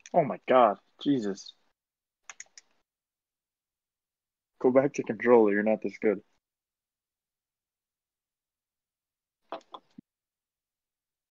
Oh my God. Jesus. Go back to controller. You're not this good.